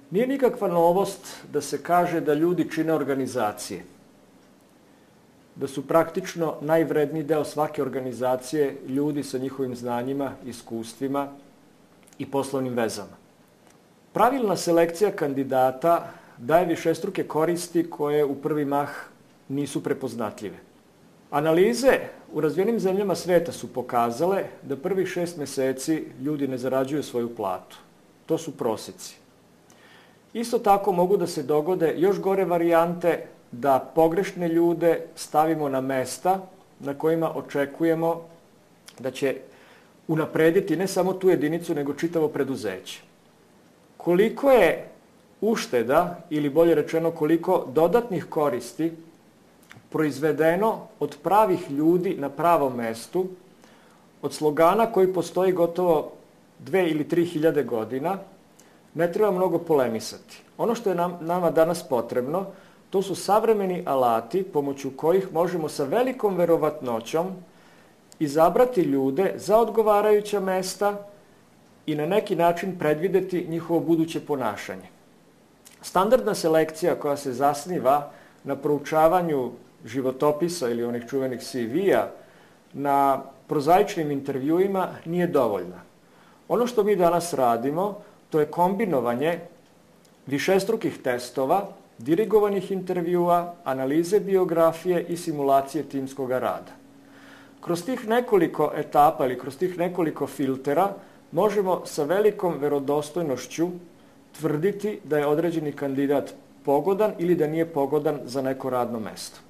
Nije nikakva novost da se kaže da ljudi čine organizacije, da su praktično najvredniji deo svake organizacije ljudi sa njihovim znanjima, iskustvima i poslovnim vezama. Pravilna selekcija kandidata daje višestruke koristi koje u prvi mah nisu prepoznatljive. Analize u razvijenim zemljama sveta su pokazale da prvih 6 meseci ljudi ne zarađuju svoju platu. To su proseci. Isto tako mogu da se dogode još gore varijante da pogrešne ljude stavimo na mesta na kojima očekujemo da će unaprediti ne samo tu jedinicu, nego čitavo preduzeće. Koliko je ušteda, ili bolje rečeno koliko dodatnih koristi proizvedeno od pravih ljudi na pravom mestu, od slogana koji postoji gotovo 2 ili 3 hiljade godina, ne treba mnogo polemisati. Ono što je nama danas potrebno, to su savremeni alati pomoću kojih možemo sa velikom verovatnoćom izabrati ljude za odgovarajuća mesta i na neki način predvideti njihovo buduće ponašanje. Standardna selekcija koja se zasniva na proučavanju životopisa ili onih čuvenih CV-a na prozaičnim intervjuima nije dovoljna. Ono što mi danas radimo, to je kombinovanje višestrukih testova, dirigovanih intervjua, analize biografije i simulacije timskog rada. Kroz tih nekoliko etapa ili kroz tih nekoliko filtera možemo sa velikom verodostojnošću tvrditi da je određeni kandidat pogodan ili da nije pogodan za neko radno mesto.